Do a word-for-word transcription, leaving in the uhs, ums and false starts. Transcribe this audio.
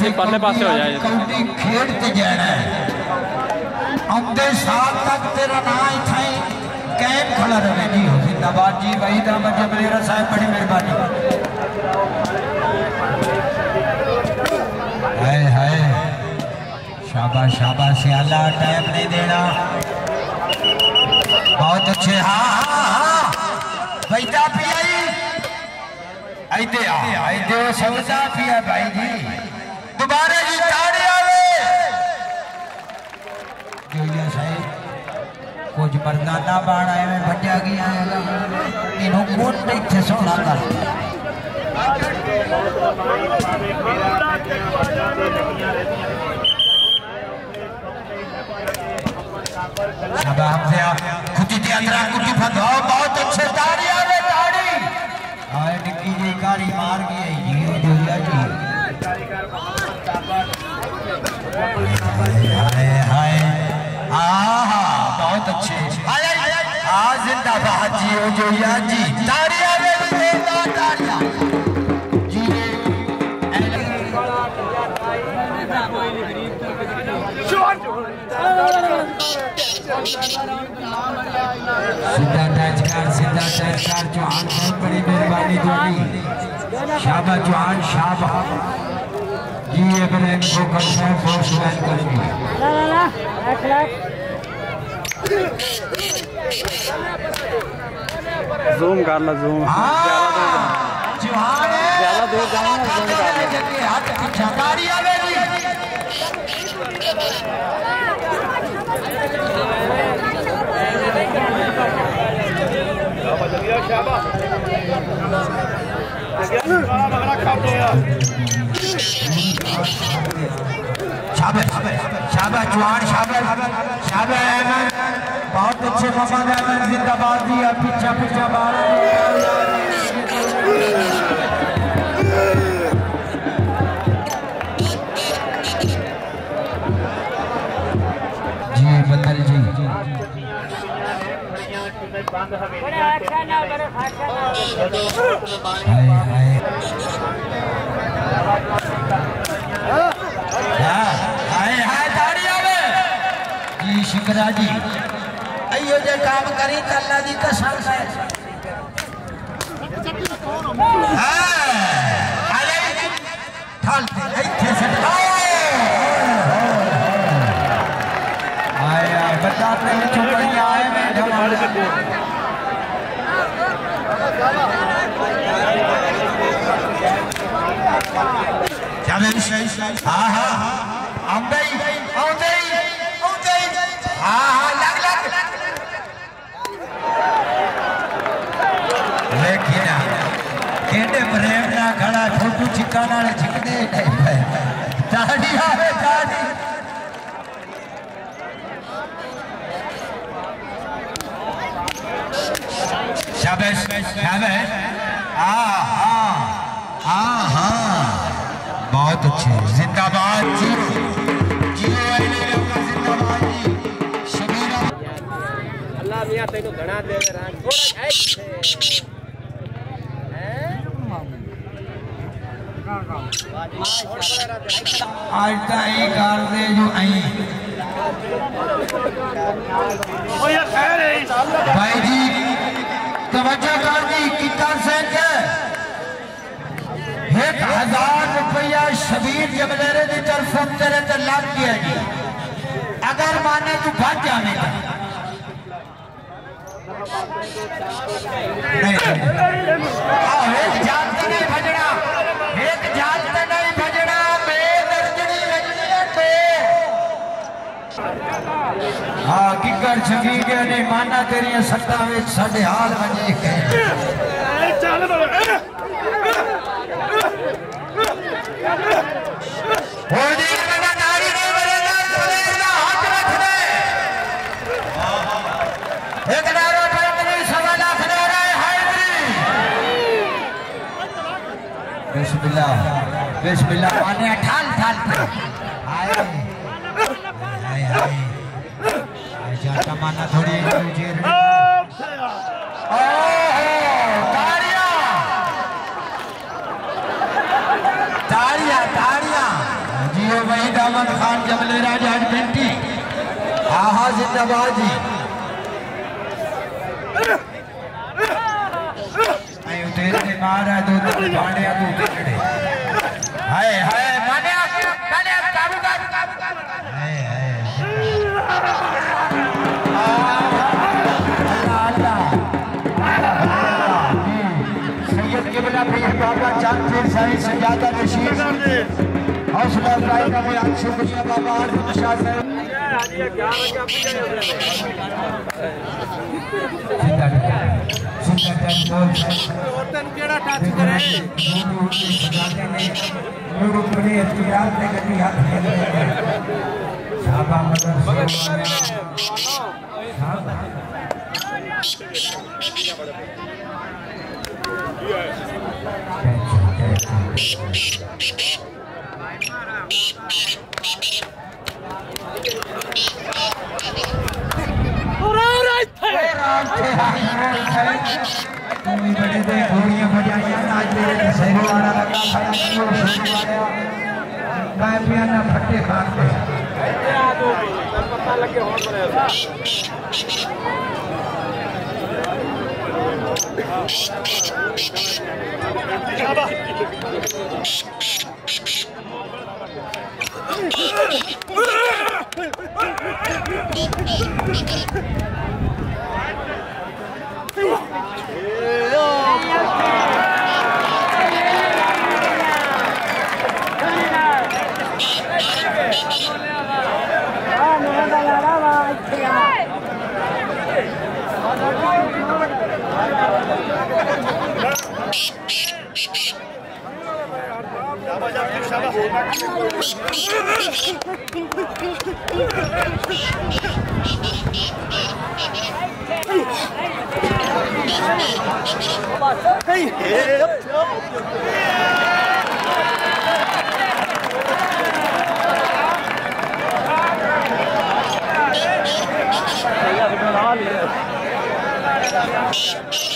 थोड़ी परले पासे हो जाए कौडी खेड ते जाना है आंदे साल तक तेरा ना इथे कैम खड़ा रहे जी हो जिंदाबाद जी वही दा जबलेरा साहब बड़ी मेहरबानी हाय हाय शाबाश शाबाश सियाला टाइम नहीं देना बहुत अच्छे हाँ हाँ हाँ बैठा पिया आइते आइते सौदा पिया भाई जी दोबारा जी ताड़ी आवे जोया साहब कुछ मर्दाना बाण आए में भजा गया है इन्हों कोट इत्थे सोना कर शाबाश से खुद के अंदर कुछ फदो बहुत अच्छे ताड़ी आवे ताड़ी हाय निक्की जी गाड़ी मार गई जियो जोया जी हाय हाय आहा बहुत अच्छे हाय हां जिंदाबाद जियो जोया जी ताड़ियां मेरी ताड़ियां जी सीधा टचकार सीधा टचकार चौहान बहुत बड़ी मेहरबानी जोड़ी शाबाश चौहान शाबाश जी इब्राहिम को करना है फोर्स वेल करेंगे ला ला ला एक लाख जूम कर ला जूम चौहान ज्यादा दूर जाना जूम कर ला हाथ पीछे गाड़ी आवेगी शाबाश शाबाश जवान शाबाश शाबाश अहमद बहुत अच्छे मोहम्मद अहमद जिंदाबाद जी अब पीछा पीछा बाहर जी बदल जी हाय हाय हाय हाय ताड़ियां में जी शिकरा जी अयो जे काम करी त अल्लाह दी कसम है हां अरे ठाल इथे से आया बता पे चुपड़िया आए में ढमाल हाँ हाँ आंदे आंदे आंदे हाँ हाँ लग लग लेकिन केडे प्रेम ना खड़ा छोटू छिक्का नाल छिकदे नहीं पे ताड़ी आवे ताड़ी शाबाश शाबाश हाँ हाँ हाँ हाँ बहुत अच्छे जिंदाबाद जी जिंदाबाद जी शबीरा अल्लाह मियां तेनु घना दे राज थोड़ा आज ताई कर दे जो आई ओ ये खैर है भाई जी तवज्जो कर दी कितना से एक हजार रुपया शबीर जबलेरे की तरफ तेरे ते लग गया जी अगर माने तू भज जाएगा नहीं एक जात ते नहीं भजना एक जात ते नहीं भजना बेदर्जनी भजनी है हाँ किकर छगी गया नहीं माना तेरी सट्टा में साढ़े हाल बजे गए बिस्मिल्लाह बिस्मिल्लाह माने ठाल ठाल हाय हाय हाय जाता माना थोड़ी तुझे ताड़ियां ताड़ियां ताड़ियां अहमद खान जबले राजा अडमेंटी आहा जिंदाबाद जी आई तेरे ने मारा दो तीन भाड़े तू तेरे हाय हाय माने माने काबू काबू काबू हाय हाय अल्लाह अल्लाह सैयद किबला भैया बाबा चांद फिर साईं सजादा नशीब हौसला अफजाई का मैं आज शुक्रिया बाबा आरिफ शाह साहब सीधा टाइम बोल औरतन केड़ा टच करे सजादे ने लोग बड़े एहतियात से कभी हाथ नहीं लगाए शाबा मदर शाबा बड़े दे घोड़ियां बजाइयां आज तेरे दशहरे वाला लगा खड़ा क्यों शेर वाला मैं पियाना फट्टे खाते पता लगे होड़ बने Hey, hey,